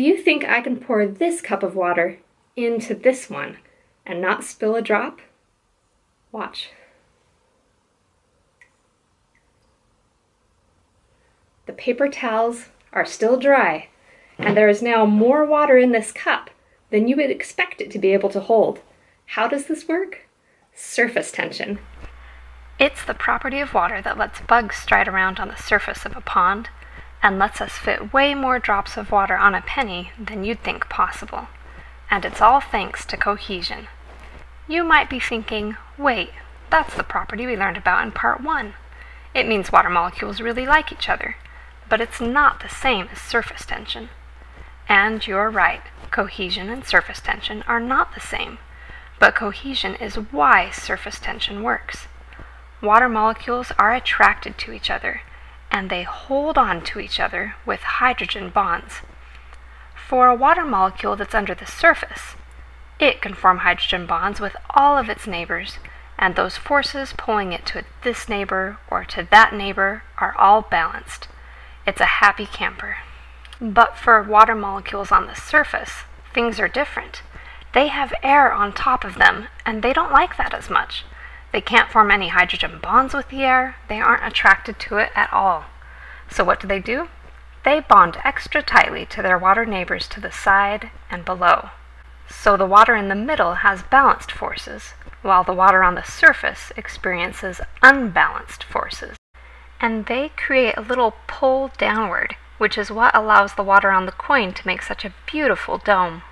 you think I can pour this cup of water into this one and not spill a drop? Watch. The paper towels are still dry, and there is now more water in this cup than you would expect it to be able to hold. How does this work? Surface tension. It's the property of water that lets bugs stride around on the surface of a pond and lets us fit way more drops of water on a penny than you'd think possible. And it's all thanks to cohesion. You might be thinking, wait, that's the property we learned about in part 1. It means water molecules really like each other, but it's not the same as surface tension. And you're right, cohesion and surface tension are not the same, but cohesion is why surface tension works. Water molecules are attracted to each other, and they hold on to each other with hydrogen bonds. For a water molecule that's under the surface, it can form hydrogen bonds with all of its neighbors, and those forces pulling it to this neighbor or to that neighbor are all balanced. It's a happy camper. But for water molecules on the surface, things are different. They have air on top of them, and they don't like that as much. They can't form any hydrogen bonds with the air. They aren't attracted to it at all. So what do? They bond extra tightly to their water neighbors to the side and below. So the water in the middle has balanced forces, while the water on the surface experiences unbalanced forces. And they create a little pull downward, which is what allows the water on the coin to make such a beautiful dome.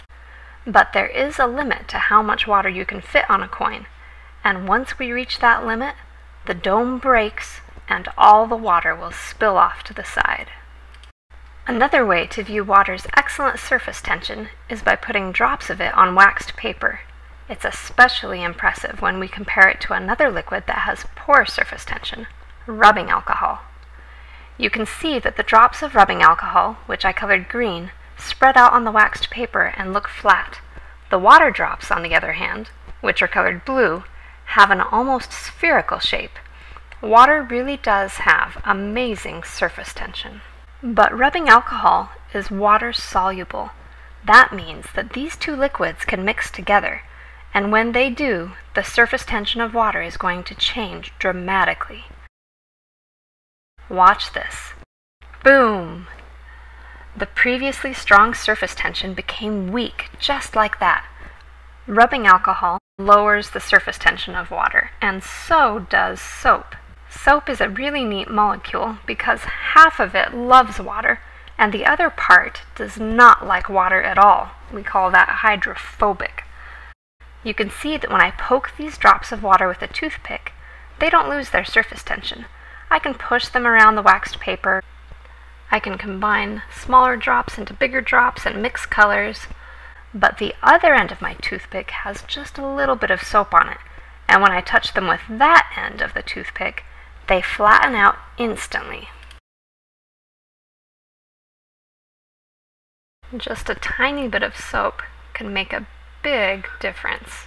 But there is a limit to how much water you can fit on a coin, and once we reach that limit, the dome breaks and all the water will spill off to the side. Another way to view water's excellent surface tension is by putting drops of it on waxed paper. It's especially impressive when we compare it to another liquid that has poor surface tension, rubbing alcohol. You can see that the drops of rubbing alcohol, which I colored green, spread out on the waxed paper and look flat. The water drops, on the other hand, which are colored blue, have an almost spherical shape. Water really does have amazing surface tension. But rubbing alcohol is water soluble. That means that these two liquids can mix together, and when they do, the surface tension of water is going to change dramatically. Watch this. Boom! The previously strong surface tension became weak just like that. Rubbing alcohol lowers the surface tension of water, and so does soap. Soap is a really neat molecule because half of it loves water, and the other part does not like water at all. We call that hydrophobic. You can see that when I poke these drops of water with a toothpick, they don't lose their surface tension. I can push them around the waxed paper. I can combine smaller drops into bigger drops and mix colors. But the other end of my toothpick has just a little bit of soap on it, and when I touch them with that end of the toothpick, they flatten out instantly. Just a tiny bit of soap can make a big difference.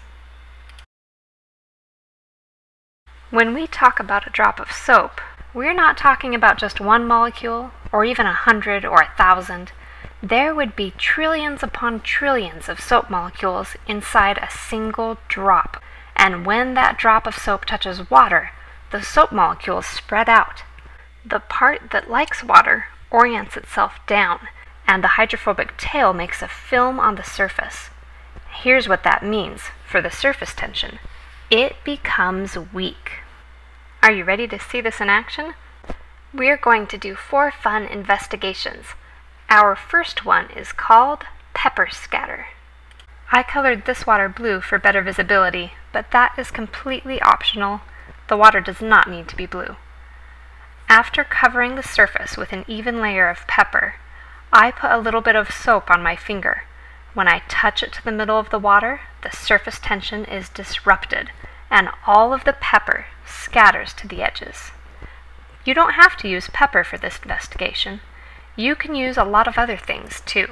When we talk about a drop of soap, we're not talking about just one molecule, or even 100 or 1,000. There would be trillions upon trillions of soap molecules inside a single drop. And when that drop of soap touches water, the soap molecules spread out. The part that likes water orients itself down, and the hydrophobic tail makes a film on the surface. Here's what that means for the surface tension. It becomes weak. Are you ready to see this in action? We're going to do 4 fun investigations. Our first one is called Pepper Scatter. I colored this water blue for better visibility, but that is completely optional. The water does not need to be blue. After covering the surface with an even layer of pepper, I put a little bit of soap on my finger. When I touch it to the middle of the water, the surface tension is disrupted, and all of the pepper scatters to the edges. You don't have to use pepper for this investigation. You can use a lot of other things too.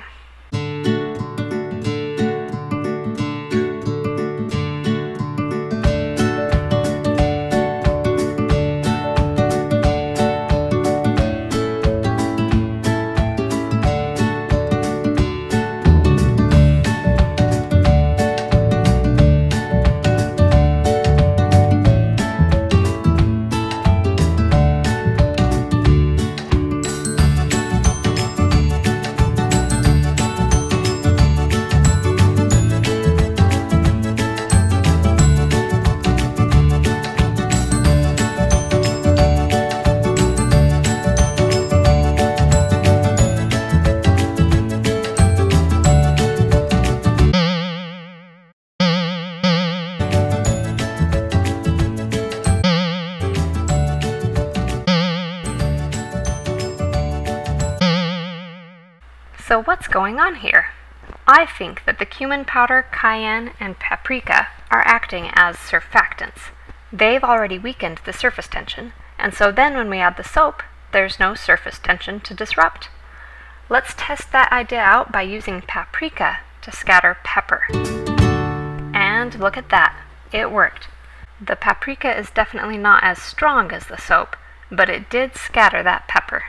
So what's going on here? I think that the cumin powder, cayenne, and paprika are acting as surfactants. They've already weakened the surface tension, and so then when we add the soap, there's no surface tension to disrupt. Let's test that idea out by using paprika to scatter pepper. And look at that, it worked. The paprika is definitely not as strong as the soap, but it did scatter that pepper.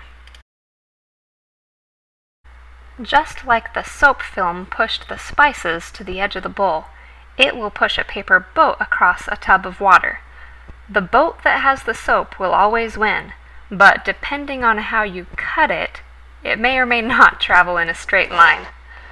Just like the soap film pushed the spices to the edge of the bowl, it will push a paper boat across a tub of water. The boat that has the soap will always win, but depending on how you cut it, it may or may not travel in a straight line.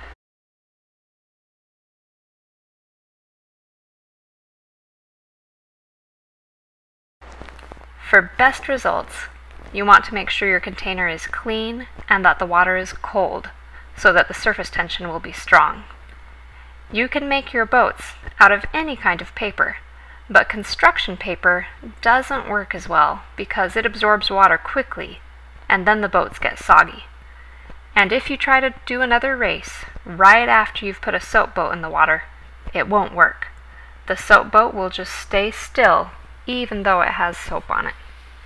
For best results, you want to make sure your container is clean and that the water is cold, so that the surface tension will be strong. You can make your boats out of any kind of paper, but construction paper doesn't work as well because it absorbs water quickly, and then the boats get soggy. And if you try to do another race right after you've put a soap boat in the water, it won't work. The soap boat will just stay still even though it has soap on it.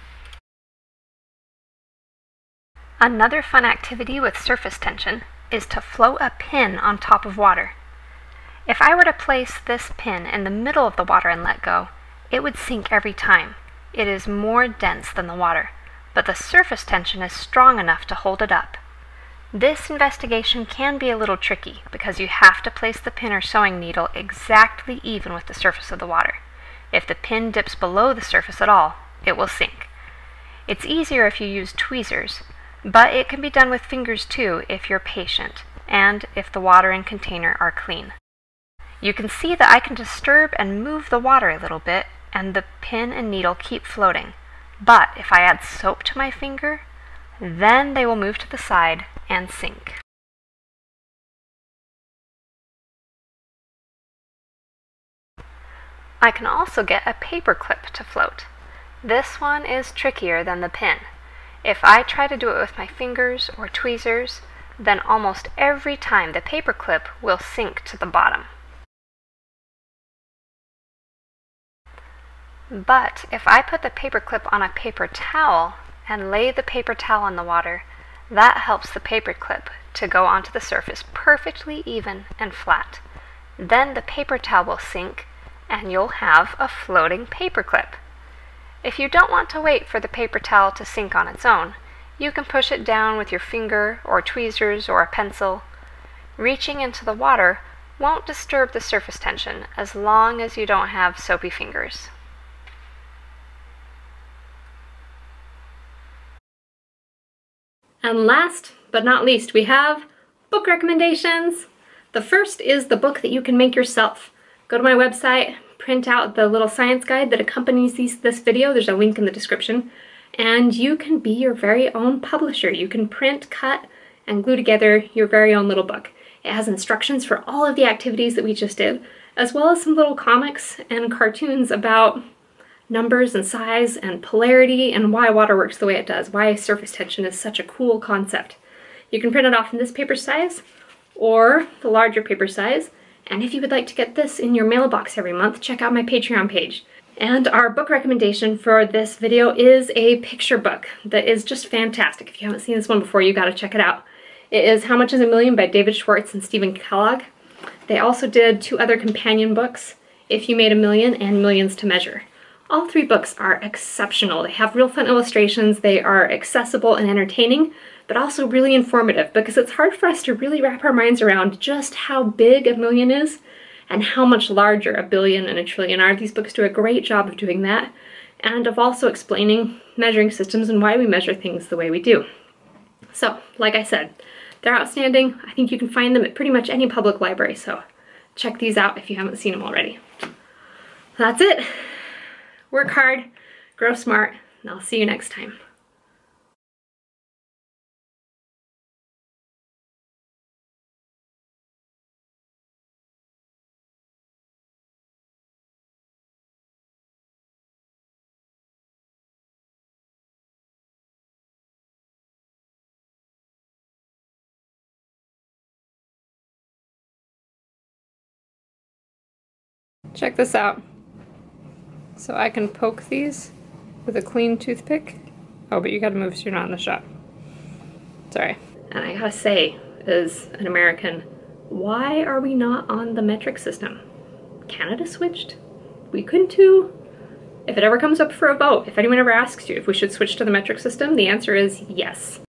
Another fun activity with surface tension is to float a pin on top of water. If I were to place this pin in the middle of the water and let go, it would sink every time. It is more dense than the water, but the surface tension is strong enough to hold it up. This investigation can be a little tricky because you have to place the pin or sewing needle exactly even with the surface of the water. If the pin dips below the surface at all, it will sink. It's easier if you use tweezers, but it can be done with fingers too if you're patient and if the water and container are clean. You can see that I can disturb and move the water a little bit and the pin and needle keep floating. But if I add soap to my finger, then they will move to the side and sink. I can also get a paperclip to float. This one is trickier than the pin. If I try to do it with my fingers or tweezers, then almost every time the paperclip will sink to the bottom. But if I put the paperclip on a paper towel and lay the paper towel in the water, that helps the paperclip to go onto the surface perfectly even and flat. Then the paper towel will sink and you'll have a floating paperclip. If you don't want to wait for the paper towel to sink on its own, you can push it down with your finger or tweezers or a pencil. Reaching into the water won't disturb the surface tension as long as you don't have soapy fingers. And last but not least, we have book recommendations. The first is the book that you can make yourself. Go to my website, print out the little science guide that accompanies this video. There's a link in the description. And you can be your very own publisher. You can print, cut, and glue together your very own little book. It has instructions for all of the activities that we just did, as well as some little comics and cartoons about numbers and size and polarity and why water works the way it does, why surface tension is such a cool concept. You can print it off in this paper size or the larger paper size. And if you would like to get this in your mailbox every month, check out my Patreon page. And our book recommendation for this video is a picture book that is just fantastic. If you haven't seen this one before, you gotta check it out. It is How Much is a Million by David Schwartz and Stephen Kellogg. They also did 2 other companion books, If You Made a Million and Millions to Measure. All 3 books are exceptional. They have real fun illustrations, they are accessible and entertaining, but also really informative because it's hard for us to really wrap our minds around just how big a million is and how much larger a billion and a trillion are. These books do a great job of doing that and of also explaining measuring systems and why we measure things the way we do. So, like I said, they're outstanding. I think you can find them at pretty much any public library, so check these out if you haven't seen them already. That's it. Work hard, grow smart, and I'll see you next time. Check this out. So I can poke these with a clean toothpick. Oh, but you gotta move so you're not in the shot. Sorry. And I gotta say, as an American, why are we not on the metric system? Canada switched? We couldn't too? If it ever comes up for a vote, if anyone ever asks you if we should switch to the metric system, the answer is yes.